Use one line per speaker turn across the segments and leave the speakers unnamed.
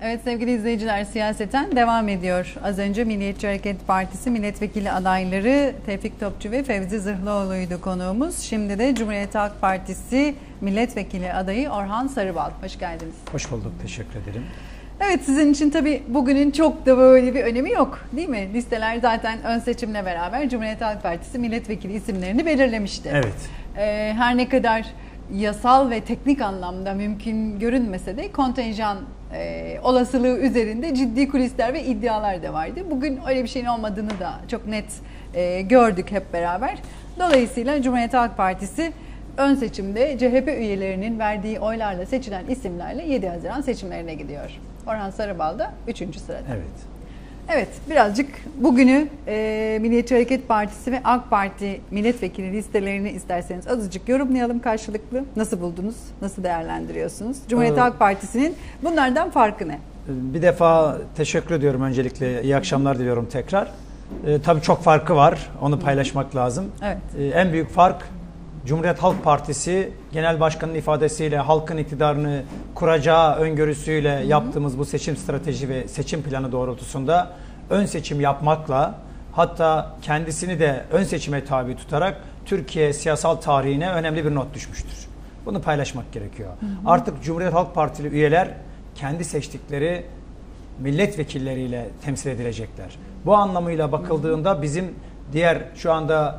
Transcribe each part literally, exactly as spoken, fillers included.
Evet sevgili izleyiciler, siyaseten devam ediyor. Az önce Milliyetçi Hareket Partisi milletvekili adayları Tevfik Topçu ve Fevzi Zırhlıoğlu'ydu konuğumuz. Şimdi de Cumhuriyet Halk Partisi milletvekili adayı Orhan Sarıbal. Hoş geldiniz.
Hoş bulduk, teşekkür ederim.
Evet, sizin için tabii bugünün çok da böyle bir önemi yok, değil mi? Listeler zaten ön seçimle beraber Cumhuriyet Halk Partisi milletvekili isimlerini belirlemişti.
Evet.
Ee, her ne kadar yasal ve teknik anlamda mümkün görünmese de kontenjan e, olasılığı üzerinde ciddi kulisler ve iddialar da vardı. Bugün öyle bir şeyin olmadığını da çok net e, gördük hep beraber. Dolayısıyla Cumhuriyet Halk Partisi ön seçimde C H P üyelerinin verdiği oylarla seçilen isimlerle yedi Haziran seçimlerine gidiyor. Orhan Sarıbal da üçüncü sırada.
Evet.
Evet, birazcık bugünü e, Milliyetçi Hareket Partisi ve AK Parti milletvekili listelerini isterseniz azıcık yorumlayalım karşılıklı. Nasıl buldunuz? Nasıl değerlendiriyorsunuz? Cumhuriyet ee, Halk Partisi'nin bunlardan farkı ne?
Bir defa teşekkür ediyorum öncelikle. İyi akşamlar diliyorum tekrar. Ee, tabii çok farkı var. Onu paylaşmak lazım.
Evet.
Ee, en büyük fark Cumhuriyet Halk Partisi Genel Başkanı'nın ifadesiyle halkın iktidarını kuracağı öngörüsüyle Hı-hı. yaptığımız bu seçim strateji ve seçim planı doğrultusunda ön seçim yapmakla, hatta kendisini de ön seçime tabi tutarak Türkiye siyasal tarihine önemli bir not düşmüştür. Bunu paylaşmak gerekiyor. Hı-hı. Artık Cumhuriyet Halk Partili üyeler kendi seçtikleri milletvekilleriyle temsil edilecekler. Bu anlamıyla bakıldığında bizim diğer şu anda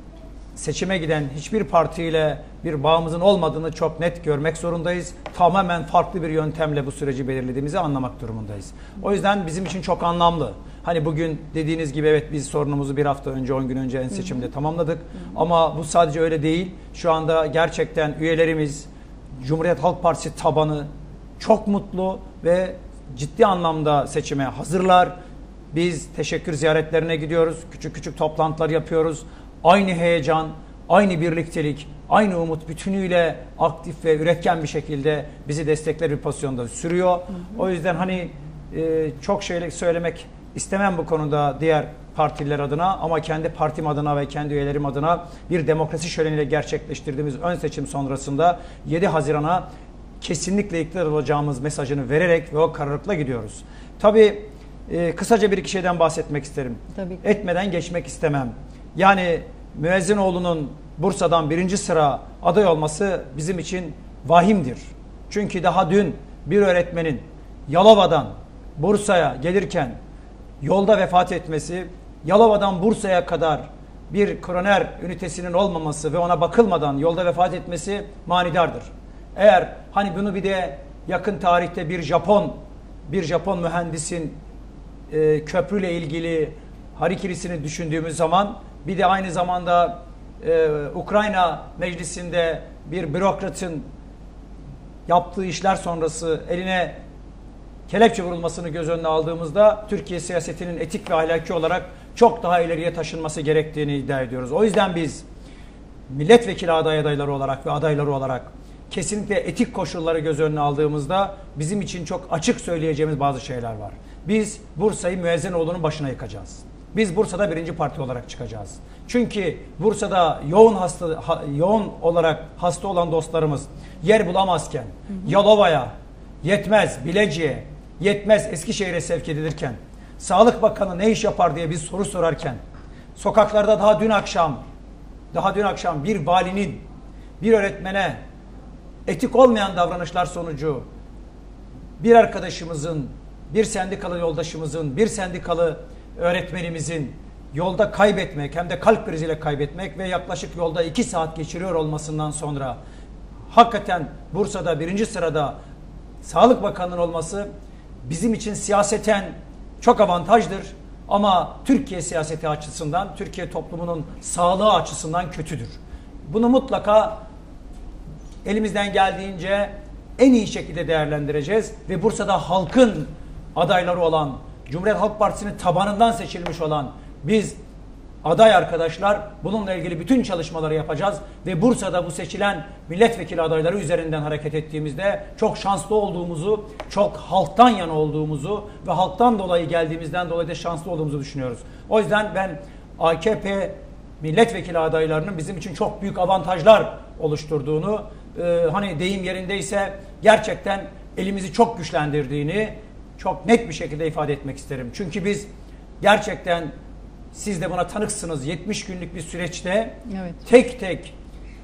seçime giden hiçbir partiyle bir bağımızın olmadığını çok net görmek zorundayız. Tamamen farklı bir yöntemle bu süreci belirlediğimizi anlamak durumundayız. O yüzden bizim için çok anlamlı. Hani bugün dediğiniz gibi evet biz sorunumuzu bir hafta önce, on gün önce en seçimde hı hı. tamamladık. Hı hı. Ama bu sadece öyle değil. Şu anda gerçekten üyelerimiz, Cumhuriyet Halk Partisi tabanı çok mutlu ve ciddi anlamda seçime hazırlar. Biz teşekkür ziyaretlerine gidiyoruz. Küçük küçük toplantılar yapıyoruz. Aynı heyecan, aynı birliktelik, aynı umut bütünüyle aktif ve üretken bir şekilde bizi destekler bir pozisyonda sürüyor. Hı hı. O yüzden hani e, çok şey söylemek istemem bu konuda diğer partiler adına, ama kendi partim adına ve kendi üyelerim adına bir demokrasi şöleniyle gerçekleştirdiğimiz ön seçim sonrasında yedi Haziran'a kesinlikle iktidar olacağımız mesajını vererek ve o kararlılıkla gidiyoruz. Tabii e, kısaca bir iki şeyden bahsetmek isterim.
Tabii.
Etmeden geçmek istemem. Yani Müezzinoğlu'nun Bursa'dan birinci sıra aday olması bizim için vahimdir. Çünkü daha dün bir öğretmenin Yalova'dan Bursa'ya gelirken yolda vefat etmesi, Yalova'dan Bursa'ya kadar bir koroner ünitesinin olmaması ve ona bakılmadan yolda vefat etmesi manidardır. Eğer hani bunu bir de yakın tarihte bir Japon bir Japon mühendisin e, köprüyle ilgili harikirisini düşündüğümüz zaman, bir de aynı zamanda e, Ukrayna meclisinde bir bürokratın yaptığı işler sonrası eline kelepçe vurulmasını göz önüne aldığımızda Türkiye siyasetinin etik ve ahlaki olarak çok daha ileriye taşınması gerektiğini iddia ediyoruz. O yüzden biz milletvekili aday adayları olarak ve adayları olarak kesinlikle etik koşulları göz önüne aldığımızda bizim için çok açık söyleyeceğimiz bazı şeyler var. Biz Bursa'yı Müezzinoğlu'nun başına yıkacağız. Biz Bursa'da birinci parti olarak çıkacağız. Çünkü Bursa'da yoğun hasta ha, yoğun olarak hasta olan dostlarımız yer bulamazken, hı hı. Yalova'ya yetmez, Bilecik'e yetmez, Eskişehir'e sevk edilirken, Sağlık Bakanı ne iş yapar diye biz soru sorarken, sokaklarda daha dün akşam daha dün akşam bir valinin bir öğretmene etik olmayan davranışlar sonucu bir arkadaşımızın, bir sendikalı yoldaşımızın, bir sendikalı öğretmenimizin yolda kaybetmek, hem de kalp kriziyle kaybetmek ve yaklaşık yolda iki saat geçiriyor olmasından sonra hakikaten Bursa'da birinci sırada Sağlık Bakanı'nın olması bizim için siyaseten çok avantajdır. Ama Türkiye siyaseti açısından, Türkiye toplumunun sağlığı açısından kötüdür. Bunu mutlaka elimizden geldiğince en iyi şekilde değerlendireceğiz ve Bursa'da halkın adayları olan, Cumhuriyet Halk Partisi'nin tabanından seçilmiş olan biz aday arkadaşlar bununla ilgili bütün çalışmaları yapacağız ve Bursa'da bu seçilen milletvekili adayları üzerinden hareket ettiğimizde çok şanslı olduğumuzu, çok halktan yana olduğumuzu ve halktan dolayı geldiğimizden dolayı da şanslı olduğumuzu düşünüyoruz. O yüzden ben A K P milletvekili adaylarının bizim için çok büyük avantajlar oluşturduğunu, e, hani deyim yerindeyse gerçekten elimizi çok güçlendirdiğini, çok net bir şekilde ifade etmek isterim. Çünkü biz gerçekten, siz de buna tanıksınız, yetmiş günlük bir süreçte
evet.
tek tek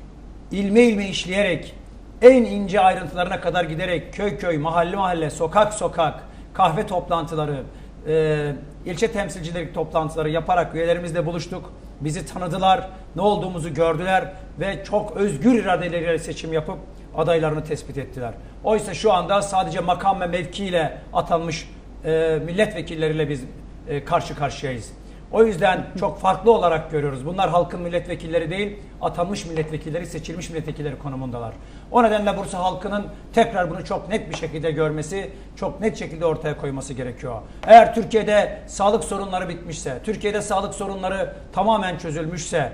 ilme ilme işleyerek, en ince ayrıntılarına kadar giderek, köy köy, mahalle mahalle, sokak sokak, kahve toplantıları, e, ilçe temsilcileri toplantıları yaparak üyelerimizle buluştuk. Bizi tanıdılar, ne olduğumuzu gördüler ve çok özgür iradeleriyle seçim yapıp adaylarını tespit ettiler. Oysa şu anda sadece makam ve mevkiyle atanmış e, milletvekilleriyle biz e, karşı karşıyayız. O yüzden çok farklı olarak görüyoruz. Bunlar halkın milletvekilleri değil, atanmış milletvekilleri, seçilmiş milletvekilleri konumundalar. O nedenle Bursa halkının tekrar bunu çok net bir şekilde görmesi, çok net şekilde ortaya koyması gerekiyor. Eğer Türkiye'de sağlık sorunları bitmişse, Türkiye'de sağlık sorunları tamamen çözülmüşse,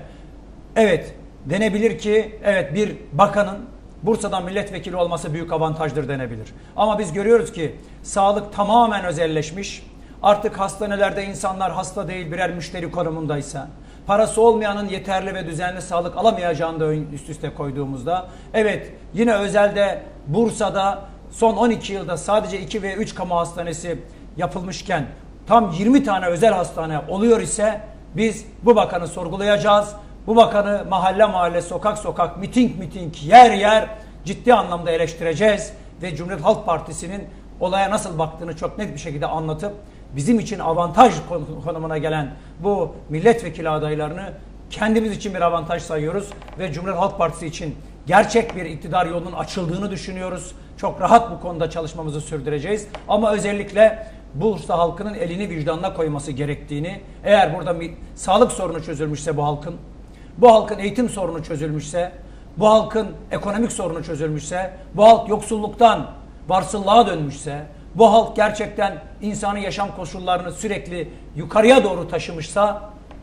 evet denebilir ki, evet bir bakanın Bursa'dan milletvekili olması büyük avantajdır denebilir. Ama biz görüyoruz ki sağlık tamamen özelleşmiş. Artık hastanelerde insanlar hasta değil, birer müşteri konumundaysa, parası olmayanın yeterli ve düzenli sağlık alamayacağını da üst üste koyduğumuzda, evet yine özelde Bursa'da son on iki yılda sadece iki ve üç kamu hastanesi yapılmışken tam yirmi tane özel hastane oluyor ise biz bu bakanı sorgulayacağız. Bu bakanı mahalle mahalle, sokak sokak, miting miting, yer yer ciddi anlamda eleştireceğiz ve Cumhuriyet Halk Partisi'nin olaya nasıl baktığını çok net bir şekilde anlatıp bizim için avantaj konumuna gelen bu milletvekili adaylarını kendimiz için bir avantaj sayıyoruz ve Cumhuriyet Halk Partisi için gerçek bir iktidar yolunun açıldığını düşünüyoruz. Çok rahat bu konuda çalışmamızı sürdüreceğiz. Ama özellikle Bursa halkının elini vicdanına koyması gerektiğini, eğer burada bir sağlık sorunu çözülmüşse bu halkın, bu halkın eğitim sorunu çözülmüşse, bu halkın ekonomik sorunu çözülmüşse, bu halk yoksulluktan varsıllığa dönmüşse, bu halk gerçekten insanın yaşam koşullarını sürekli yukarıya doğru taşımışsa,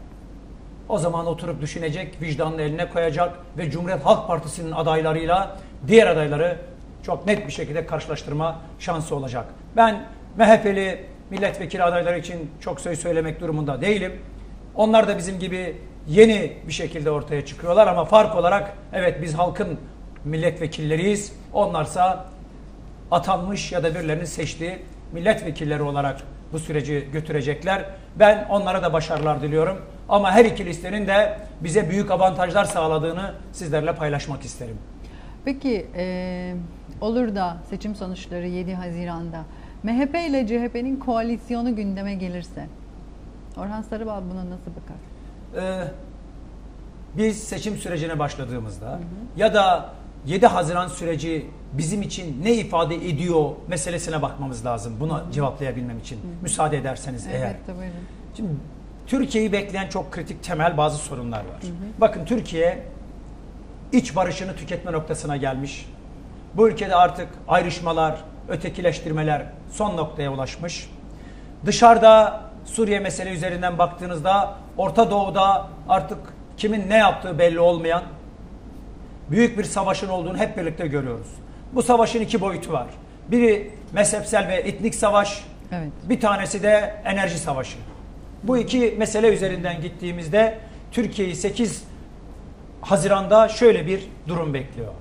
o zaman oturup düşünecek, vicdanını eline koyacak ve Cumhuriyet Halk Partisi'nin adaylarıyla diğer adayları çok net bir şekilde karşılaştırma şansı olacak. Ben M H P'li milletvekili adayları için çok söz söylemek durumunda değilim. Onlar da bizim gibi yeni bir şekilde ortaya çıkıyorlar ama fark olarak evet biz halkın milletvekilleriyiz. Onlarsa atanmış ya da birilerinin seçtiği milletvekilleri olarak bu süreci götürecekler. Ben onlara da başarılar diliyorum. Ama her iki listenin de bize büyük avantajlar sağladığını sizlerle paylaşmak isterim.
Peki e, olur da seçim sonuçları yedi Haziran'da M H P ile C H P'nin koalisyonu gündeme gelirse Orhan Sarıbal buna nasıl bakar?
Ee, biz seçim sürecine başladığımızda hı hı. ya da yedi Haziran süreci bizim için ne ifade ediyor meselesine bakmamız lazım. Bunu hı hı. cevaplayabilmem için. Hı hı. Müsaade ederseniz
evet,
eğer.
Tabii.
Şimdi Türkiye'yi bekleyen çok kritik temel bazı sorunlar var. Hı hı. Bakın Türkiye iç barışını tüketme noktasına gelmiş. Bu ülkede artık ayrışmalar, ötekileştirmeler son noktaya ulaşmış. Dışarıda Suriye mesele üzerinden baktığınızda Orta Doğu'da artık kimin ne yaptığı belli olmayan büyük bir savaşın olduğunu hep birlikte görüyoruz. Bu savaşın iki boyutu var. Biri mezhepsel ve etnik savaş, evet. bir tanesi de enerji savaşı. Bu iki mesele üzerinden gittiğimizde Türkiye'yi sekiz Haziran'da şöyle bir durum bekliyor.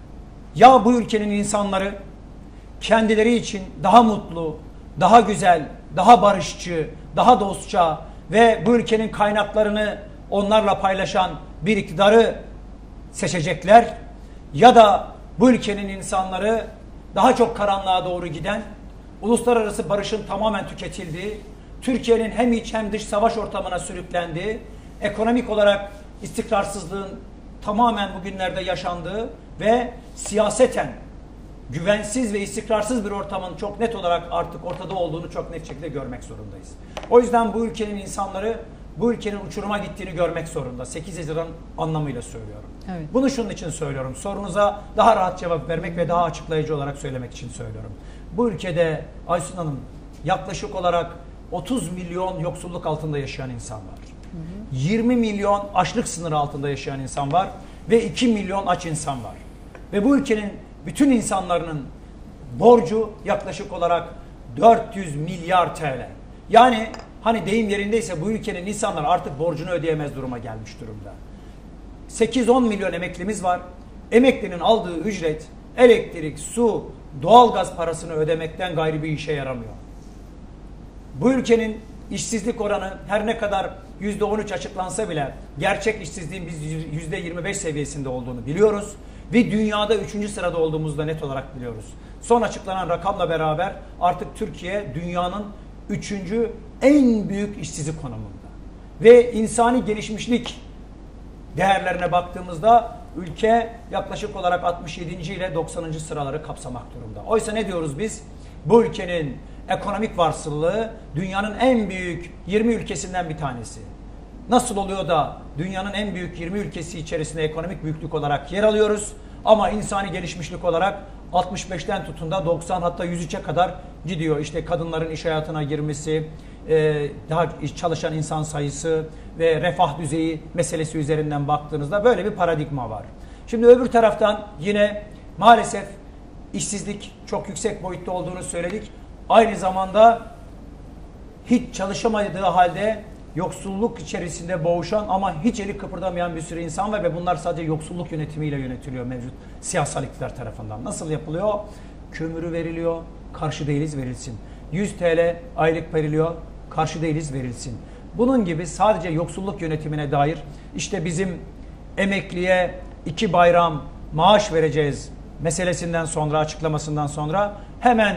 Ya bu ülkenin insanları kendileri için daha mutlu, daha güzel, daha barışçı, daha dostça ve bu ülkenin kaynaklarını onlarla paylaşan bir iktidarı seçecekler. Ya da bu ülkenin insanları daha çok karanlığa doğru giden, uluslararası barışın tamamen tüketildiği, Türkiye'nin hem iç hem dış savaş ortamına sürüklendiği, ekonomik olarak istikrarsızlığın tamamen bugünlerde yaşandığı ve siyaseten güvensiz ve istikrarsız bir ortamın çok net olarak artık ortada olduğunu çok net şekilde görmek zorundayız. O yüzden bu ülkenin insanları bu ülkenin uçuruma gittiğini görmek zorunda. sekiz Haziran anlamıyla söylüyorum. Evet. Bunu şunun için söylüyorum. Sorunuza daha rahat cevap vermek ve daha açıklayıcı olarak söylemek için söylüyorum. Bu ülkede Aysun Hanım yaklaşık olarak otuz milyon yoksulluk altında yaşayan insan var. Hı hı. yirmi milyon açlık sınırı altında yaşayan insan var ve iki milyon aç insan var. Ve bu ülkenin bütün insanların borcu yaklaşık olarak dört yüz milyar T L. Yani hani deyim yerindeyse bu ülkenin insanlar artık borcunu ödeyemez duruma gelmiş durumda. sekiz on milyon emeklimiz var. Emeklinin aldığı ücret elektrik, su, doğalgaz parasını ödemekten gayri bir işe yaramıyor. Bu ülkenin işsizlik oranı her ne kadar yüzde on üç açıklansa bile gerçek işsizliğin biz yüzde yirmi beş seviyesinde olduğunu biliyoruz. Ve dünyada üçüncü sırada olduğumuzu da net olarak biliyoruz. Son açıklanan rakamla beraber artık Türkiye dünyanın üçüncü en büyük işsizlik konumunda. Ve insani gelişmişlik değerlerine baktığımızda ülke yaklaşık olarak altmış yedinci ile doksanıncı sıraları kapsamak durumda. Oysa ne diyoruz biz? Bu ülkenin ekonomik varsılığı dünyanın en büyük yirmi ülkesinden bir tanesi. Nasıl oluyor da dünyanın en büyük yirmi ülkesi içerisinde ekonomik büyüklük olarak yer alıyoruz ama insani gelişmişlik olarak altmış beşten tutun da doksan hatta yüz üçe kadar gidiyor. İşte kadınların iş hayatına girmesi, daha çalışan insan sayısı ve refah düzeyi meselesi üzerinden baktığınızda böyle bir paradigma var. Şimdi öbür taraftan yine maalesef işsizlik çok yüksek boyutta olduğunu söyledik. Aynı zamanda hiç çalışamadığı halde yoksulluk içerisinde boğuşan ama hiç eli kıpırdamayan bir sürü insan var ve bunlar sadece yoksulluk yönetimiyle yönetiliyor mevcut siyasal iktidar tarafından. Nasıl yapılıyor? Kömürü veriliyor, karşı değiliz verilsin. yüz TL aylık veriliyor, karşı değiliz verilsin. Bunun gibi sadece yoksulluk yönetimine dair işte bizim emekliye iki bayram maaş vereceğiz meselesinden sonra, açıklamasından sonra hemen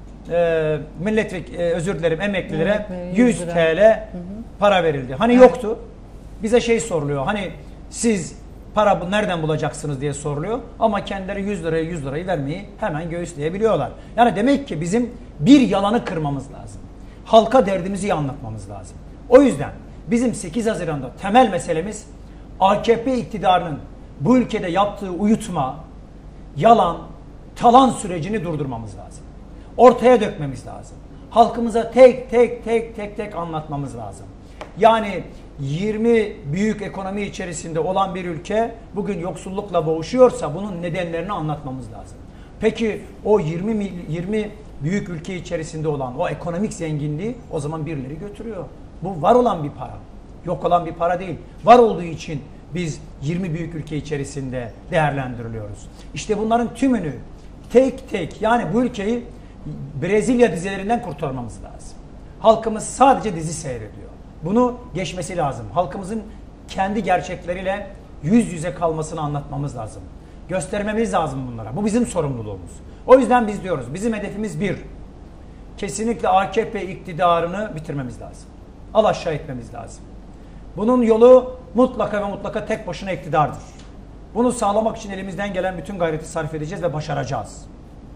e, milletvekili, e, özür dilerim emeklilere yüz TL para verildi. Hani evet. Yoktu. Bize şey soruluyor. Hani siz para bu nereden bulacaksınız diye soruluyor. Ama kendileri yüz liraya yüz lirayı vermeyi hemen göğüsleyebiliyorlar. Yani demek ki bizim bir yalanı kırmamız lazım. Halka derdimizi iyi anlatmamız lazım. O yüzden bizim sekiz Haziran'da temel meselemiz A K P iktidarının bu ülkede yaptığı uyutma, yalan, talan sürecini durdurmamız lazım. Ortaya dökmemiz lazım. Halkımıza tek tek tek tek tek anlatmamız lazım. Yani yirmi büyük ekonomi içerisinde olan bir ülke bugün yoksullukla boğuşuyorsa bunun nedenlerini anlatmamız lazım. Peki o yirmi, yirmi büyük ülke içerisinde olan o ekonomik zenginliği o zaman birileri götürüyor. Bu var olan bir para. Yok olan bir para değil. Var olduğu için biz yirmi büyük ülke içerisinde değerlendiriliyoruz. İşte bunların tümünü tek tek yani bu ülkeyi Brezilya dizilerinden kurtarmamız lazım. Halkımız sadece dizi seyrediyor. Bunu geçmesi lazım. Halkımızın kendi gerçekleriyle yüz yüze kalmasını anlatmamız lazım. Göstermemiz lazım bunlara. Bu bizim sorumluluğumuz. O yüzden biz diyoruz bizim hedefimiz bir. Kesinlikle A K P iktidarını bitirmemiz lazım. Al aşağı etmemiz lazım. Bunun yolu mutlaka ve mutlaka tek başına iktidardır. Bunu sağlamak için elimizden gelen bütün gayreti sarf edeceğiz ve başaracağız.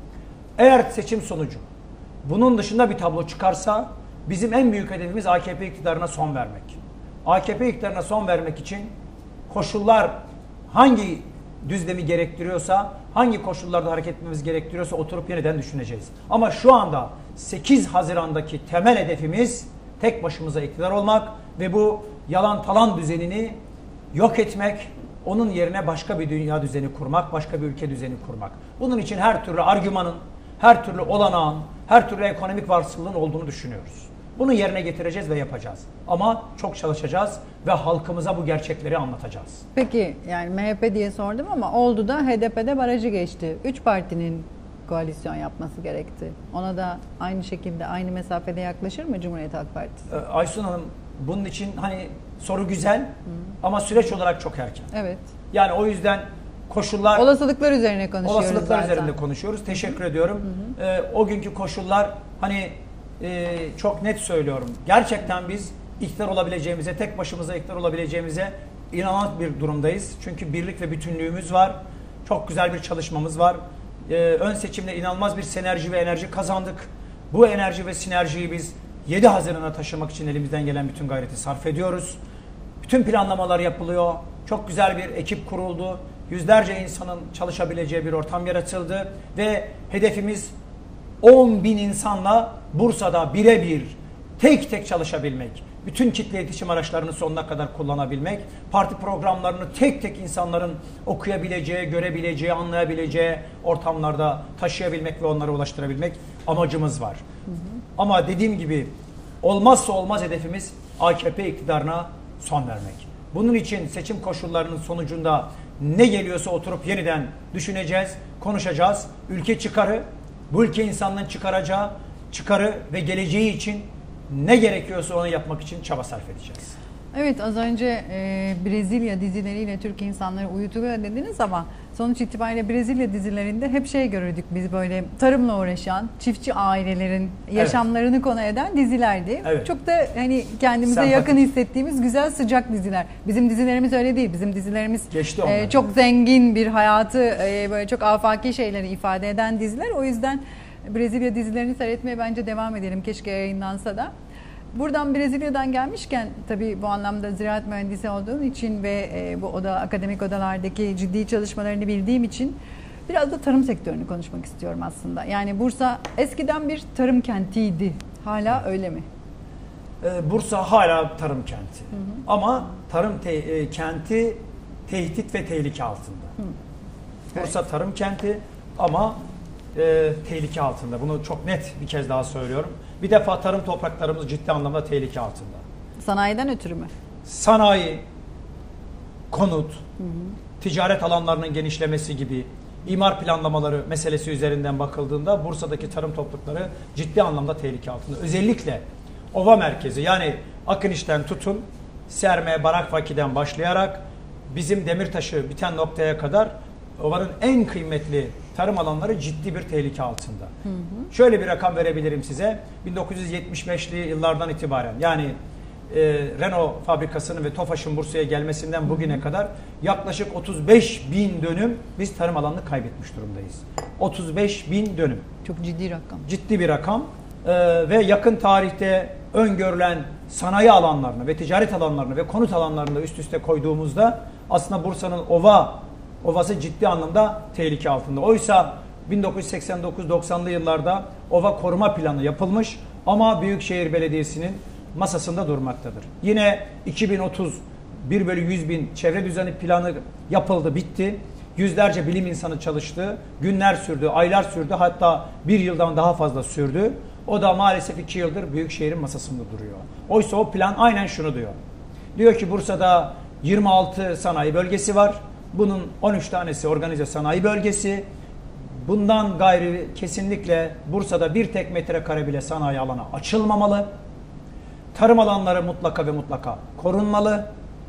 Eğer seçim sonucu bunun dışında bir tablo çıkarsa bizim en büyük hedefimiz A K P iktidarına son vermek. A K P iktidarına son vermek için koşullar hangi düzlemi gerektiriyorsa, hangi koşullarda hareket etmemiz gerektiriyorsa oturup yeniden düşüneceğiz. Ama şu anda sekiz Haziran'daki temel hedefimiz tek başımıza iktidar olmak ve bu yalan talan düzenini yok etmek, onun yerine başka bir dünya düzeni kurmak, başka bir ülke düzeni kurmak. Bunun için her türlü argümanın, her türlü olanağın, her türlü ekonomik varsılığın olduğunu düşünüyoruz. Bunu yerine getireceğiz ve yapacağız. Ama çok çalışacağız ve halkımıza bu gerçekleri anlatacağız.
Peki yani M H P diye sordum ama oldu da H D P'de barajı geçti. Üç partinin koalisyon yapması gerekti. Ona da aynı şekilde aynı mesafede yaklaşır mı Cumhuriyet Halk Partisi?
Aysun Hanım bunun için hani soru güzel Hı. ama süreç olarak çok erken.
Evet.
Yani o yüzden koşullar...
Olasılıklar üzerine konuşuyoruz
Olasılıklar
zaten. üzerinde
konuşuyoruz. Teşekkür Hı. ediyorum. Hı hı. Ee, o günkü koşullar hani e, çok net söylüyorum. Gerçekten biz iktidar olabileceğimize, tek başımıza iktidar olabileceğimize inanan bir durumdayız. Çünkü birlik ve bütünlüğümüz var. Çok güzel bir çalışmamız var. Ee, ön seçimde inanılmaz bir sinerji ve enerji kazandık. Bu enerji ve sinerjiyi biz yedi Haziran'a taşımak için elimizden gelen bütün gayreti sarf ediyoruz. Bütün planlamalar yapılıyor. Çok güzel bir ekip kuruldu. Yüzlerce insanın çalışabileceği bir ortam yaratıldı. Ve hedefimiz on bin insanla Bursa'da birebir tek tek çalışabilmek. Bütün kitle iletişim araçlarını sonuna kadar kullanabilmek. Parti programlarını tek tek insanların okuyabileceği, görebileceği, anlayabileceği ortamlarda taşıyabilmek ve onlara ulaştırabilmek amacımız var. Hı hı. Ama dediğim gibi olmazsa olmaz hedefimiz A K P iktidarına son vermek. Bunun için seçim koşullarının sonucunda ne geliyorsa oturup yeniden düşüneceğiz, konuşacağız. Ülke çıkarı, bu ülke insanlığın çıkaracağı çıkarı ve geleceği için ne gerekiyorsa onu yapmak için çaba sarf edeceğiz.
Evet, az önce e, Brezilya dizileriyle Türk insanları uyutuluyor dediniz ama sonuç itibariyle Brezilya dizilerinde hep şey görürdük biz, böyle tarımla uğraşan çiftçi ailelerin yaşamlarını evet. konu eden dizilerdi. Evet. Çok da hani kendimize Sempatik. yakın hissettiğimiz güzel sıcak diziler. Bizim dizilerimiz öyle değil. Bizim dizilerimiz e, çok zengin bir hayatı, e, böyle çok afaki şeyleri ifade eden diziler. O yüzden Brezilya dizilerini seyretmeye bence devam edelim. Keşke yayınlansa da. Buradan Brezilya'dan gelmişken, tabii bu anlamda ziraat mühendisi olduğum için ve e, bu oda akademik odalardaki ciddi çalışmalarını bildiğim için biraz da tarım sektörünü konuşmak istiyorum aslında. Yani Bursa eskiden bir tarım kentiydi. Hala öyle mi?
Ee, Bursa hala tarım kenti. Hı hı. Ama tarım te e, kenti tehdit ve tehlike altında. Hı. Bursa evet. tarım kenti ama e, tehlike altında. Bunu çok net bir kez daha söylüyorum. Bir defa tarım topraklarımız ciddi anlamda tehlike altında.
Sanayiden ötürü mü?
Sanayi, konut, hı hı. ticaret alanlarının genişlemesi gibi imar planlamaları meselesi üzerinden bakıldığında Bursa'daki tarım toprakları ciddi anlamda tehlike altında. Özellikle ova merkezi, yani Akıniş'ten tutun Serme, Barakvaki'den başlayarak bizim Demirtaş'ı biten noktaya kadar ovanın en kıymetli tarım alanları ciddi bir tehlike altında. Hı hı. Şöyle bir rakam verebilirim size. bin dokuz yüz yetmiş beşli yıllardan itibaren, yani e, Renault fabrikasının ve Tofaş'ın Bursa'ya gelmesinden bugüne kadar yaklaşık otuz beş bin dönüm biz tarım alanını kaybetmiş durumdayız. otuz beş bin dönüm.
Çok ciddi rakam.
Ciddi bir rakam. E, ve yakın tarihte öngörülen sanayi alanlarını ve ticaret alanlarını ve konut alanlarını da üst üste koyduğumuzda aslında Bursa'nın ova Ovası ciddi anlamda tehlike altında. Oysa bin dokuz yüz seksen dokuz doksanlı yıllarda ova koruma planı yapılmış ama Büyükşehir Belediyesi'nin masasında durmaktadır. Yine iki bin otuz bir bölü yüz bin çevre düzeni planı yapıldı, bitti. Yüzlerce bilim insanı çalıştı. Günler sürdü, aylar sürdü, hatta bir yıldan daha fazla sürdü. O da maalesef iki yıldır Büyükşehir'in masasında duruyor. Oysa o plan aynen şunu diyor. Diyor ki Bursa'da yirmi altı sanayi bölgesi var. Bunun on üç tanesi organize sanayi bölgesi. Bundan gayri kesinlikle Bursa'da bir tek metrekare bile sanayi alanı açılmamalı. Tarım alanları mutlaka ve mutlaka korunmalı.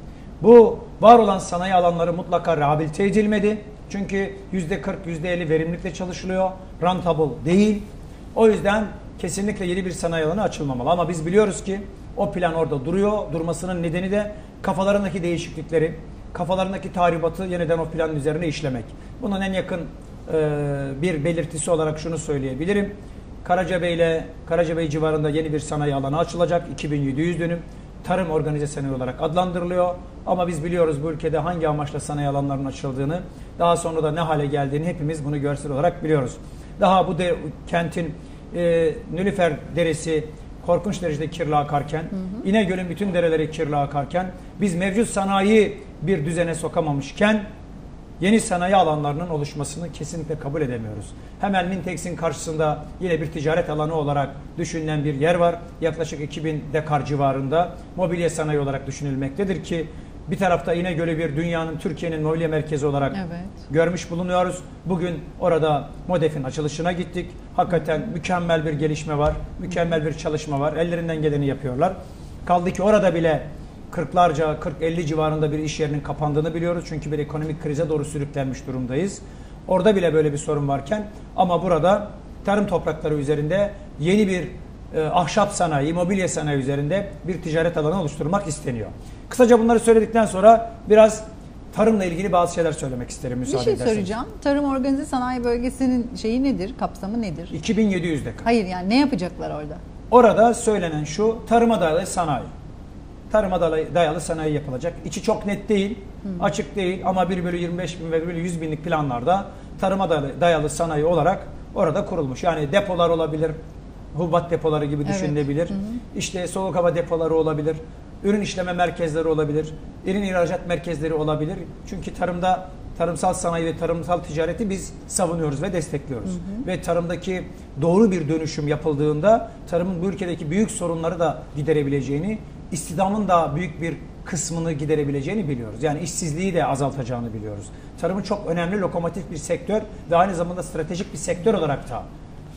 Bu var olan sanayi alanları mutlaka rehabilite edilmedi. Çünkü yüzde kırk, yüzde elli verimlilikle çalışılıyor. Rentable değil. O yüzden kesinlikle yeni bir sanayi alanı açılmamalı. Ama biz biliyoruz ki o plan orada duruyor. Durmasının nedeni de kafalarındaki değişiklikleri, kafalarındaki tahribatı yeniden o planın üzerine işlemek. Bunun en yakın e, bir belirtisi olarak şunu söyleyebilirim. Karacabey ile Karacabey civarında yeni bir sanayi alanı açılacak. iki bin yedi yüz dönüm. Tarım organize sanayi olarak adlandırılıyor. Ama biz biliyoruz bu ülkede hangi amaçla sanayi alanlarının açıldığını, daha sonra da ne hale geldiğini hepimiz bunu görsel olarak biliyoruz. Daha bu de, kentin e, Nülüfer Deresi korkunç derecede kirli akarken, hı hı. İnegöl'ün bütün dereleri kirli akarken, biz mevcut sanayi bir düzene sokamamışken yeni sanayi alanlarının oluşmasını kesinlikle kabul edemiyoruz. Hemen Mintex'in karşısında yine bir ticaret alanı olarak düşünülen bir yer var. Yaklaşık iki bin dekar civarında mobilya sanayi olarak düşünülmektedir ki bir tarafta İnegöl'ü bir dünyanın, Türkiye'nin mobilya merkezi olarak evet. görmüş bulunuyoruz. Bugün orada MODEF'in açılışına gittik. Hakikaten mükemmel bir gelişme var. Mükemmel bir çalışma var. Ellerinden geleni yapıyorlar. Kaldı ki orada bile kırklarca, kırk elli civarında bir iş yerinin kapandığını biliyoruz. Çünkü bir ekonomik krize doğru sürüklenmiş durumdayız. Orada bile böyle bir sorun varken ama burada tarım toprakları üzerinde yeni bir e, ahşap sanayi, mobilya sanayi üzerinde bir ticaret alanı oluşturmak isteniyor. Kısaca bunları söyledikten sonra biraz tarımla ilgili bazı şeyler söylemek isterim müsaade ederseniz. Bir şey
soracağım. Tarım Organize Sanayi Bölgesi'nin şeyi nedir? Kapsamı nedir?
iki bin yedi yüz dekar.
Hayır, yani ne yapacaklar orada?
Orada söylenen şu: tarıma dayalı sanayi. Tarıma dayalı sanayi yapılacak. İçi çok net değil, Hı. açık değil ama bir bölü yirmi beş bin ve bir bölü yüz binlik planlarda tarıma dayalı sanayi olarak orada kurulmuş. Yani depolar olabilir, hububat depoları gibi evet. düşünülebilir. Hı hı. İşte soğuk hava depoları olabilir, ürün işleme merkezleri olabilir, ürün ihracat merkezleri olabilir. Çünkü tarımda tarımsal sanayi ve tarımsal ticareti biz savunuyoruz ve destekliyoruz. Hı hı. Ve tarımdaki doğru bir dönüşüm yapıldığında tarımın bu ülkedeki büyük sorunları da giderebileceğini, istihdamın da büyük bir kısmını giderebileceğini biliyoruz. Yani işsizliği de azaltacağını biliyoruz. Tarımın çok önemli lokomotif bir sektör ve aynı zamanda stratejik bir sektör olarak da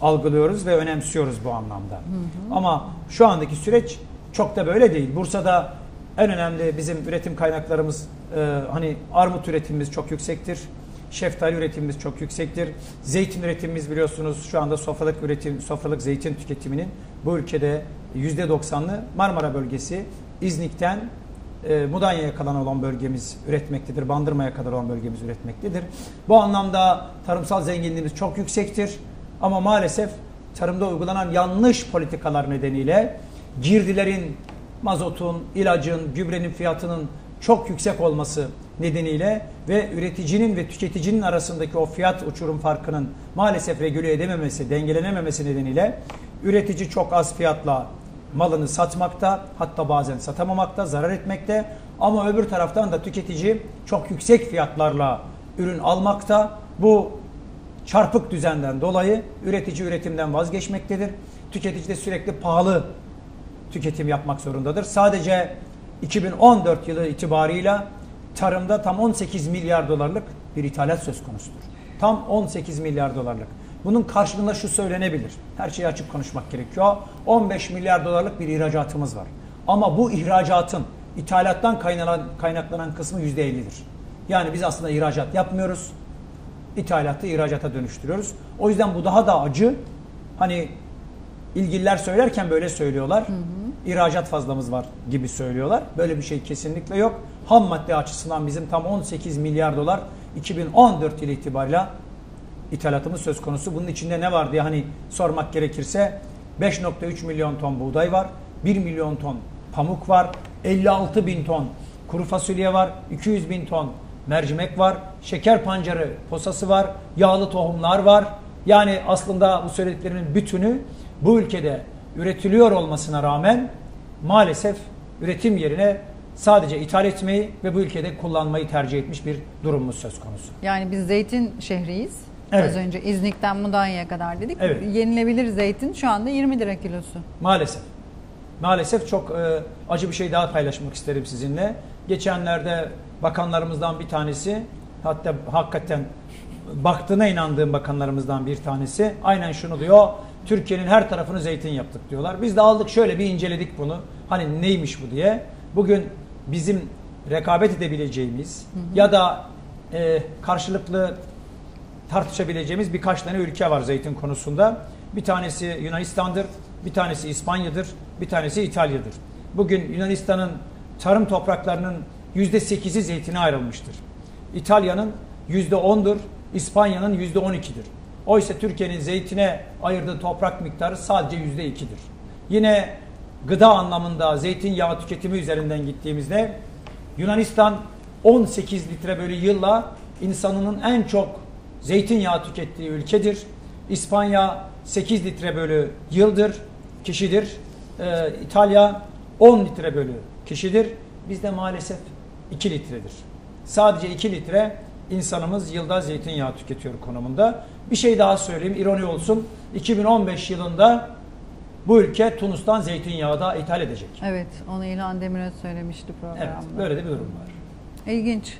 algılıyoruz ve önemsiyoruz bu anlamda. Hı hı. Ama şu andaki süreç çok da böyle değil. Bursa'da en önemli bizim üretim kaynaklarımız, e, hani armut üretimimiz çok yüksektir. Şeftali üretimimiz çok yüksektir. Zeytin üretimimiz biliyorsunuz şu anda sofralık üretim, sofralık zeytin tüketiminin bu ülkede yüzde doksanlı Marmara bölgesi, İznik'ten e, Mudanya'ya kadar olan bölgemiz üretmektedir. Bandırma'ya kadar olan bölgemiz üretmektedir. Bu anlamda tarımsal zenginliğimiz çok yüksektir. Ama maalesef tarımda uygulanan yanlış politikalar nedeniyle girdilerin, mazotun, ilacın, gübrenin fiyatının çok yüksek olması nedeniyle ve üreticinin ve tüketicinin arasındaki o fiyat uçurum farkının maalesef regüle edememesi, dengelenememesi nedeniyle üretici çok az fiyatla malını satmakta, hatta bazen satamamakta, zarar etmekte. Ama öbür taraftan da tüketici çok yüksek fiyatlarla ürün almakta. Bu çarpık düzenden dolayı üretici üretimden vazgeçmektedir. Tüketici de sürekli pahalı tüketim yapmak zorundadır. Sadece iki bin on dört yılı itibarıyla tarımda tam on sekiz milyar dolarlık bir ithalat söz konusudur. Tam on sekiz milyar dolarlık. Bunun karşılığında şu söylenebilir. Her şeyi açık konuşmak gerekiyor. on beş milyar dolarlık bir ihracatımız var. Ama bu ihracatın ithalattan kaynaklanan, kaynaklanan kısmı yüzde ellidir. Yani biz aslında ihracat yapmıyoruz. İthalatı ihracata dönüştürüyoruz. O yüzden bu daha da acı. Hani ilgililer söylerken böyle söylüyorlar. Hı hı. İhracat fazlamız var gibi söylüyorlar. Böyle bir şey kesinlikle yok. Ham madde açısından bizim tam on sekiz milyar dolar iki bin on dört yılı itibariyle ithalatımız söz konusu. Bunun içinde ne var diye hani sormak gerekirse beş nokta üç milyon ton buğday var. bir milyon ton pamuk var. elli altı bin ton kuru fasulye var. iki yüz bin ton mercimek var. Şeker pancarı posası var. Yağlı tohumlar var. Yani aslında bu söylediklerimin bütünü bu ülkede üretiliyor olmasına rağmen maalesef üretim yerine sadece ithal etmeyi ve bu ülkede kullanmayı tercih etmiş bir durumumuz söz konusu.
Yani biz zeytin şehriyiz.
Evet.
Az önce İznik'ten Mudanya'ya kadar dedik.
Evet.
Yenilebilir zeytin şu anda yirmi lira kilosu.
Maalesef. Maalesef çok e, acı bir şey daha paylaşmak isterim sizinle. Geçenlerde bakanlarımızdan bir tanesi, hatta hakikaten baktığına inandığım bakanlarımızdan bir tanesi aynen şunu diyor. Türkiye'nin her tarafını zeytin yaptık diyorlar. Biz de aldık şöyle bir inceledik bunu. Hani neymiş bu diye. Bugün bizim rekabet edebileceğimiz hı hı. ya da e, karşılıklı tartışabileceğimiz birkaç tane ülke var zeytin konusunda. Bir tanesi Yunanistan'dır, bir tanesi İspanya'dır, bir tanesi İtalya'dır. Bugün Yunanistan'ın tarım topraklarının yüzde sekizi zeytine ayrılmıştır. İtalya'nın yüzde ondur, İspanya'nın yüzde on ikidir. Oysa Türkiye'nin zeytine ayırdığı toprak miktarı sadece yüzde ikidir. Yine gıda anlamında zeytinyağı tüketimi üzerinden gittiğimizde Yunanistan on sekiz litre bölü yılla insanının en çok zeytinyağı tükettiği ülkedir. İspanya sekiz litre bölü yıldır, kişidir. Ee, İtalya on litre bölü kişidir. Bizde maalesef iki litredir. Sadece iki litre insanımız yılda zeytinyağı tüketiyor konumunda. Bir şey daha söyleyeyim, ironi olsun. iki bin on beş yılında bu ülke Tunus'tan zeytinyağı da ithal edecek.
Evet, onu İlhan Demirel söylemişti programda.
Evet, böyle de bir durum var.
İlginç.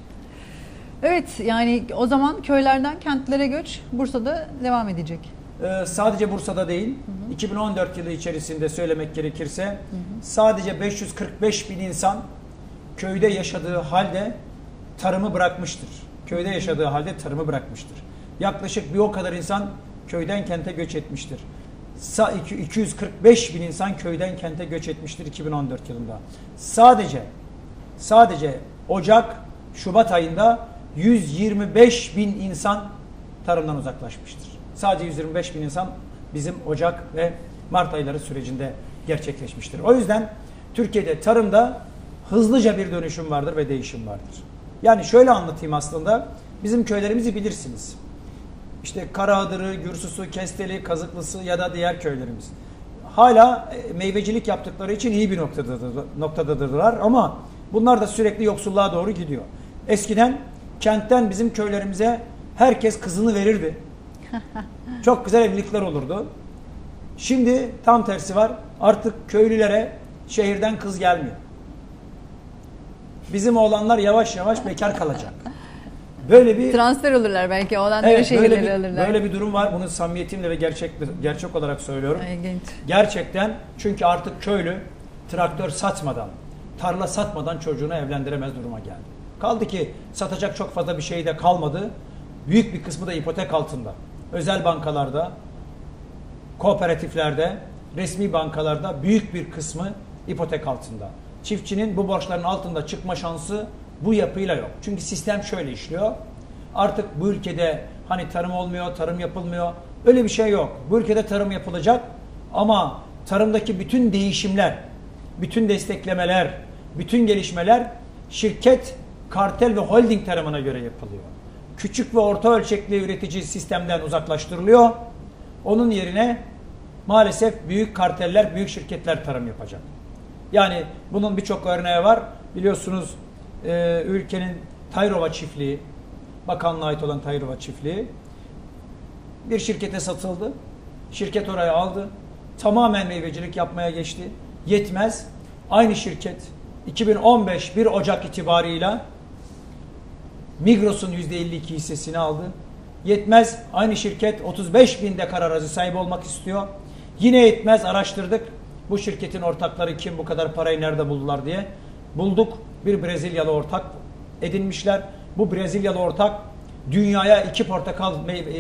Evet, yani o zaman köylerden kentlere göç Bursa'da devam edecek.
Ee, sadece Bursa'da değil, hı hı. iki bin on dört yılı içerisinde söylemek gerekirse hı hı. sadece beş yüz kırk beş bin insan köyde yaşadığı halde tarımı bırakmıştır. Köyde yaşadığı halde tarımı bırakmıştır. Yaklaşık bir o kadar insan köyden kente göç etmiştir. iki yüz kırk beş bin insan köyden kente göç etmiştir iki bin on dört yılında. Sadece sadece Ocak, Şubat ayında yüz yirmi beş bin insan tarımdan uzaklaşmıştır. Sadece yüz yirmi beş bin insan bizim Ocak ve Mart ayları sürecinde gerçekleşmiştir. O yüzden Türkiye'de tarımda hızlıca bir dönüşüm vardır ve değişim vardır. Yani şöyle anlatayım aslında. Bizim köylerimizi bilirsiniz. İşte Karaadırı, Gürsüsü, Kesteli, Kazıklısı ya da diğer köylerimiz. Hala meyvecilik yaptıkları için iyi bir noktadadır, noktadadırlar ama bunlar da sürekli yoksulluğa doğru gidiyor. Eskiden kentten bizim köylerimize herkes kızını verirdi. Çok güzel evlilikler olurdu. Şimdi tam tersi var. Artık köylülere şehirden kız gelmiyor. Bizim oğlanlar yavaş yavaş bekar kalacak. böyle bir
transfer olurlar belki, oğlanları
evet,
şehirleri
böyle bir,
alırlar.
böyle bir durum var. Bunu samimiyetimle ve gerçek gerçek olarak söylüyorum.
İlginç.
Gerçekten, çünkü artık köylü traktör satmadan, tarla satmadan çocuğunu evlendiremez duruma geldi. Kaldı ki satacak çok fazla bir şey de kalmadı. Büyük bir kısmı da ipotek altında. Özel bankalarda, kooperatiflerde, resmi bankalarda büyük bir kısmı ipotek altında. Çiftçinin bu borçların altında çıkma şansı bu yapıyla yok. Çünkü sistem şöyle işliyor. Artık bu ülkede hani tarım olmuyor, tarım yapılmıyor. Öyle bir şey yok. Bu ülkede tarım yapılacak ama tarımdaki bütün değişimler, bütün desteklemeler, bütün gelişmeler şirket, kartel ve holding tarımına göre yapılıyor. Küçük ve orta ölçekli üretici sistemden uzaklaştırılıyor. Onun yerine maalesef büyük karteller, büyük şirketler tarım yapacak. Yani bunun birçok örneği var. Biliyorsunuz e, ülkenin Tayrova çiftliği, bakanlığa ait olan Tayrova çiftliği bir şirkete satıldı. Şirket orayı aldı. Tamamen meyvecilik yapmaya geçti. Yetmez. Aynı şirket iki bin on beş bir Ocak itibarıyla Migros'un yüzde elli iki hissesini aldı. Yetmez. Aynı şirket otuz beş bin dekar arazi sahibi olmak istiyor. Yine yetmez. Araştırdık. Bu şirketin ortakları kim, bu kadar parayı nerede buldular diye. Bulduk. Bir Brezilyalı ortak edinmişler. Bu Brezilyalı ortak dünyaya iki portakal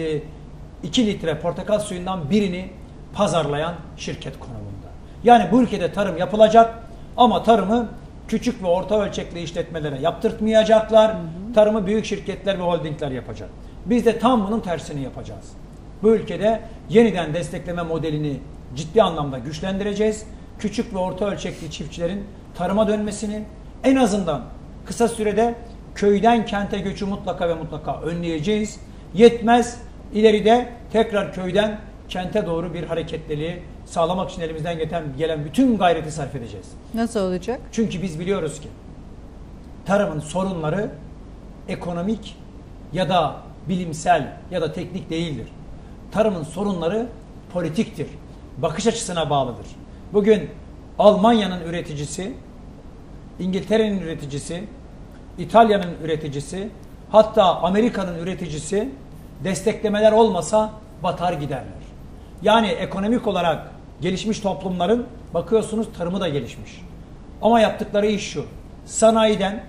iki litre portakal suyundan birini pazarlayan şirket konumunda. Yani bu ülkede tarım yapılacak ama tarımı küçük ve orta ölçekli işletmelere yaptırtmayacaklar. Hı hı. Tarımı büyük şirketler ve holdingler yapacak. Biz de tam bunun tersini yapacağız. Bu ülkede yeniden destekleme modelini ciddi anlamda güçlendireceğiz. Küçük ve orta ölçekli çiftçilerin tarıma dönmesini, en azından kısa sürede köyden kente göçü mutlaka ve mutlaka önleyeceğiz. Yetmez, ileride tekrar köyden kente doğru bir hareketliliği sağlamak için elimizden gelen, gelen bütün gayreti sarf edeceğiz.
Nasıl olacak?
Çünkü biz biliyoruz ki tarımın sorunları ekonomik ya da bilimsel ya da teknik değildir. Tarımın sorunları politiktir. Bakış açısına bağlıdır. Bugün Almanya'nın üreticisi, İngiltere'nin üreticisi, İtalya'nın üreticisi, hatta Amerika'nın üreticisi desteklemeler olmasa batar giderler. Yani ekonomik olarak gelişmiş toplumların bakıyorsunuz tarımı da gelişmiş. Ama yaptıkları iş şu: sanayiden,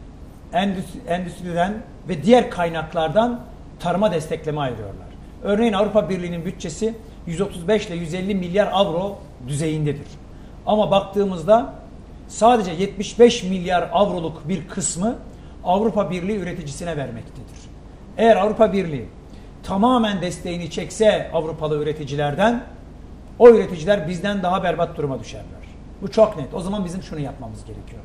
endüstriden ve diğer kaynaklardan tarıma destekleme ayırıyorlar. Örneğin Avrupa Birliği'nin bütçesi yüz otuz beş ile yüz elli milyar avro düzeyindedir. Ama baktığımızda sadece yetmiş beş milyar avroluk bir kısmı Avrupa Birliği üreticisine vermektedir. Eğer Avrupa Birliği tamamen desteğini çekse Avrupalı üreticilerden, o üreticiler bizden daha berbat duruma düşerler. Bu çok net. O zaman bizim şunu yapmamız gerekiyor.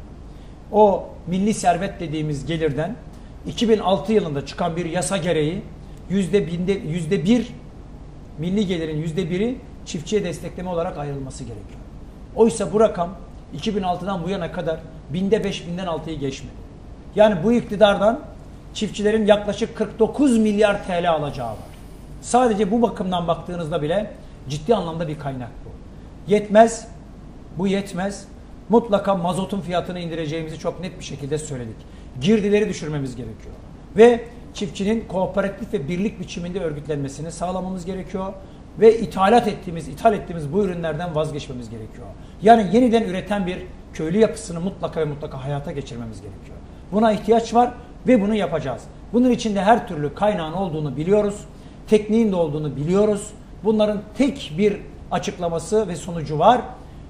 O milli servet dediğimiz gelirden iki bin altı yılında çıkan bir yasa gereği yüzde binde, yüzde bir milli gelirin yüzde biri çiftçiye destekleme olarak ayrılması gerekiyor. Oysa bu rakam iki bin altıdan bu yana kadar binde beş, binden altıyı geçmedi. Yani bu iktidardan çiftçilerin yaklaşık kırk dokuz milyar T L alacağı var. Sadece bu bakımdan baktığınızda bile ciddi anlamda bir kaynak bu. Yetmez, bu yetmez. Mutlaka mazotun fiyatını indireceğimizi çok net bir şekilde söyledik. Girdileri düşürmemiz gerekiyor. Ve çiftçinin kooperatif ve birlik biçiminde örgütlenmesini sağlamamız gerekiyor. Ve ithalat ettiğimiz, ithal ettiğimiz bu ürünlerden vazgeçmemiz gerekiyor. Yani yeniden üreten bir köylü yapısını mutlaka ve mutlaka hayata geçirmemiz gerekiyor. Buna ihtiyaç var ve bunu yapacağız. Bunun içinde her türlü kaynağın olduğunu biliyoruz. Tekniğin de olduğunu biliyoruz. Bunların tek bir açıklaması ve sonucu var: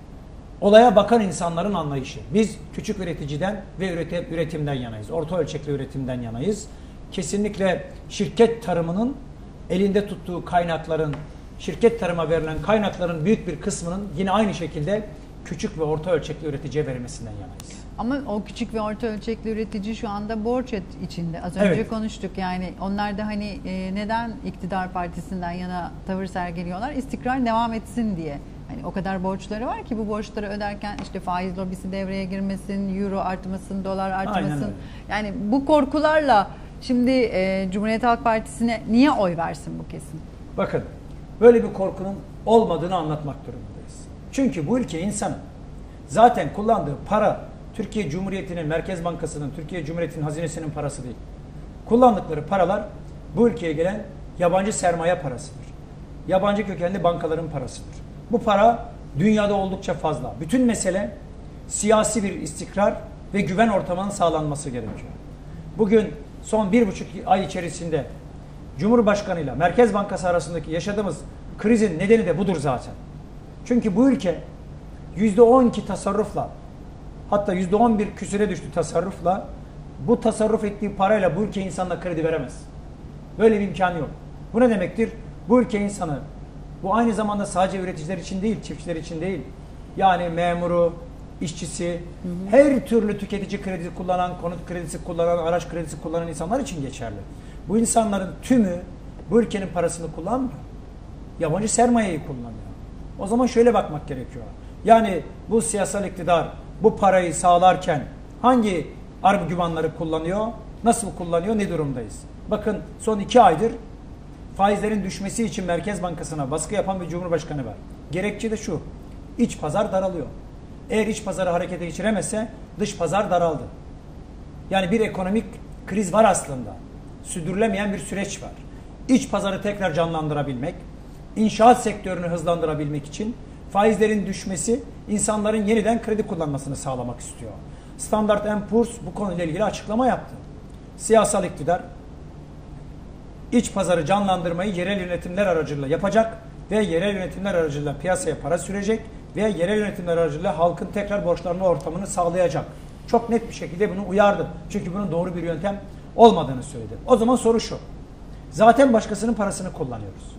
olaya bakan insanların anlayışı. Biz küçük üreticiden ve üretim, üretimden yanayız. Orta ölçekli üretimden yanayız. Kesinlikle şirket tarımının elinde tuttuğu kaynakların, şirket tarıma verilen kaynakların büyük bir kısmının yine aynı şekilde küçük ve orta ölçekli üreticiye verilmesinden yanayız.
Ama o küçük ve orta ölçekli üretici şu anda borç içinde. Az önce
evet.
konuştuk. Yani onlar da hani e, neden iktidar partisinden yana tavır sergiliyorlar? İstikrar devam etsin diye. Hani o kadar borçları var ki bu borçları öderken işte faiz lobisi devreye girmesin, euro artmasın, dolar artmasın. Yani bu korkularla şimdi e, Cumhuriyet Halk Partisi'ne niye oy versin bu kesim?
Bakın, böyle bir korkunun olmadığını anlatmak durumundayız. Çünkü bu ülke insanı zaten kullandığı para Türkiye Cumhuriyeti'nin Merkez Bankası'nın, Türkiye Cumhuriyeti'nin hazinesinin parası değil. Kullandıkları paralar bu ülkeye gelen yabancı sermaye parasıdır. Yabancı kökenli bankaların parasıdır. Bu para dünyada oldukça fazla. Bütün mesele siyasi bir istikrar ve güven ortamının sağlanması gerekiyor. Bugün son bir buçuk ay içerisinde Cumhurbaşkanı ile Merkez Bankası arasındaki yaşadığımız krizin nedeni de budur zaten. Çünkü bu ülke yüzde on iki tasarrufla, hatta yüzde on bir küsüre düştü tasarrufla, bu tasarruf ettiği parayla bu ülke insanına kredi veremez. Böyle bir imkanı yok. Bu ne demektir? Bu ülke insanı, bu aynı zamanda sadece üreticiler için değil, çiftçiler için değil. Yani memuru, işçisi, hı hı. her türlü tüketici kredisi kullanan, konut kredisi kullanan, araç kredisi kullanan insanlar için geçerli. Bu insanların tümü bu ülkenin parasını kullanmıyor. Yabancı sermayeyi kullanıyor. O zaman şöyle bakmak gerekiyor. Yani bu siyasal iktidar bu parayı sağlarken hangi argümanları kullanıyor, nasıl kullanıyor, ne durumdayız? Bakın son iki aydır faizlerin düşmesi için Merkez Bankası'na baskı yapan bir Cumhurbaşkanı var. Gerekçe de şu, iç pazar daralıyor. Eğer iç pazarı harekete geçiremezse dış pazar daraldı. Yani bir ekonomik kriz var aslında. Sürdürülemeyen bir süreç var. İç pazarı tekrar canlandırabilmek, inşaat sektörünü hızlandırabilmek için faizlerin düşmesi insanların yeniden kredi kullanmasını sağlamak istiyor. Standard and Poor's bu konuyla ilgili açıklama yaptı. Siyasal iktidar iç pazarı canlandırmayı yerel yönetimler aracılığıyla yapacak ve yerel yönetimler aracılığıyla piyasaya para sürecek ve yerel yönetimler aracılığıyla halkın tekrar borçlanma ortamını sağlayacak. Çok net bir şekilde bunu uyardı. Çünkü bunun doğru bir yöntem olmadığını söyledi. O zaman soru şu. Zaten başkasının parasını kullanıyoruz.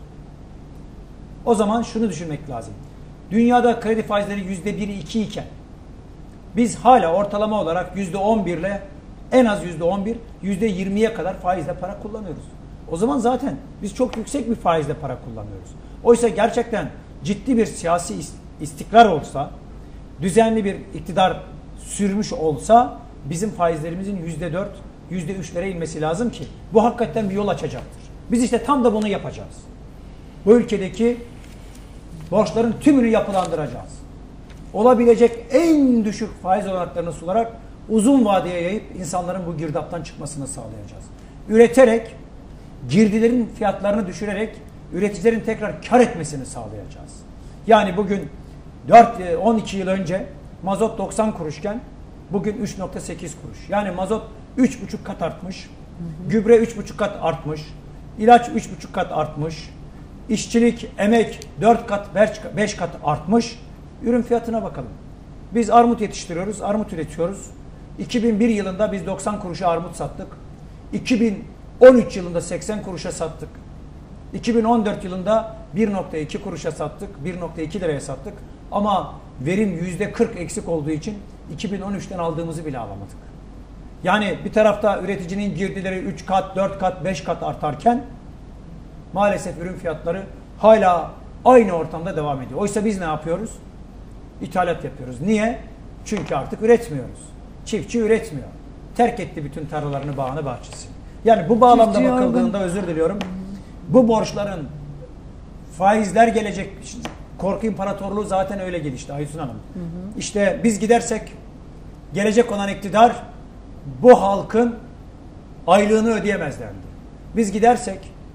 O zaman şunu düşünmek lazım. Dünyada kredi faizleri yüzde bir iki iken biz hala ortalama olarak yüzde on bir ile en az yüzde on bir, yüzde yirmiye kadar faizle para kullanıyoruz. O zaman zaten biz çok yüksek bir faizle para kullanıyoruz. Oysa gerçekten ciddi bir siyasi istikrar olsa, düzenli bir iktidar sürmüş olsa bizim faizlerimizin yüzde dört, yüzde üçlere inmesi lazım ki bu hakikaten bir yol açacaktır. Biz işte tam da bunu yapacağız. Bu ülkedeki borçların tümünü yapılandıracağız. Olabilecek en düşük faiz oranaklarını sunarak uzun vadeye yayıp insanların bu girdaptan çıkmasını sağlayacağız. Üreterek, girdilerin fiyatlarını düşürerek üreticilerin tekrar kar etmesini sağlayacağız. Yani bugün dört on iki yıl önce mazot doksan kuruşken bugün üç nokta sekiz kuruş. Yani mazot üç buçuk kat artmış. Hı hı. Gübre üç buçuk kat artmış. İlaç üç buçuk kat artmış. İşçilik, emek dört kat, beş kat artmış. Ürün fiyatına bakalım. Biz armut yetiştiriyoruz, armut üretiyoruz. iki bin bir yılında biz doksan kuruşa armut sattık. iki bin on üç yılında seksen kuruşa sattık. iki bin on dört yılında bir nokta iki kuruşa sattık, bir nokta iki liraya sattık. Ama verim yüzde kırk eksik olduğu için iki bin on üçten aldığımızı bile alamadık. Yani bir tarafta üreticinin girdileri üç kat, dört kat, beş kat artarken maalesef ürün fiyatları hala aynı ortamda devam ediyor. Oysa biz ne yapıyoruz? İthalat yapıyoruz. Niye? Çünkü artık üretmiyoruz. Çiftçi üretmiyor. Terk etti bütün tarlalarını, bağını, bahçesini. Yani bu bağlamda Çiftçi bakıldığında yorgun. Özür diliyorum. Bu borçların faizler gelecek. Korku imparatorluğu zaten öyle gelişti Aysun Hanım. Hı hı. İşte biz gidersek gelecek olan iktidar bu halkın aylığını ödeyemez dendi. Biz gidersek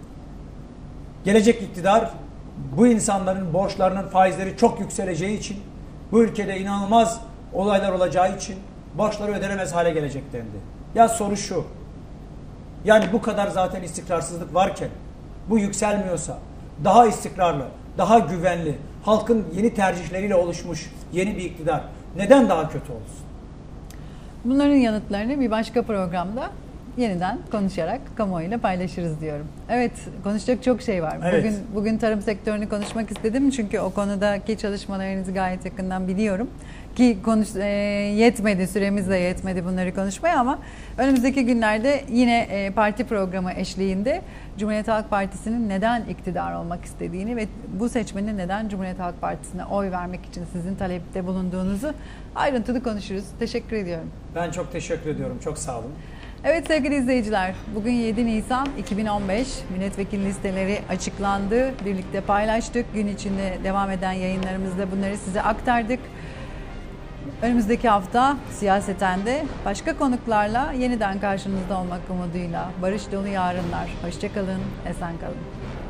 gelecek iktidar bu insanların borçlarının faizleri çok yükseleceği için, bu ülkede inanılmaz olaylar olacağı için borçları ödenemez hale gelecek dendi. Ya soru şu. Yani bu kadar zaten istikrarsızlık varken bu yükselmiyorsa daha istikrarlı, daha güvenli, halkın yeni tercihleriyle oluşmuş yeni bir iktidar neden daha kötü olsun?
Bunların yanıtlarını bir başka programda yeniden konuşarak kamuoyuyla paylaşırız diyorum. Evet, konuşacak çok şey var. Evet. Bugün bugün tarım sektörünü konuşmak istedim çünkü o konudaki çalışmalarınızı gayet yakından biliyorum. Ki konuş, e, yetmedi, süremiz de yetmedi bunları konuşmaya ama önümüzdeki günlerde yine e, parti programı eşliğinde Cumhuriyet Halk Partisi'nin neden iktidar olmak istediğini ve bu seçmenin neden Cumhuriyet Halk Partisi'ne oy vermek için sizin talepte bulunduğunuzu ayrıntılı konuşuruz. Teşekkür ediyorum.
Ben çok teşekkür ediyorum. Çok sağ olun.
Evet sevgili izleyiciler, bugün yedi Nisan iki bin on beş milletvekili listeleri açıklandı. Birlikte paylaştık. Gün içinde devam eden yayınlarımızda bunları size aktardık. Önümüzdeki hafta siyaseten de başka konuklarla yeniden karşınızda olmak umuduyla. Barış dolu yarınlar. Hoşça kalın, esen kalın.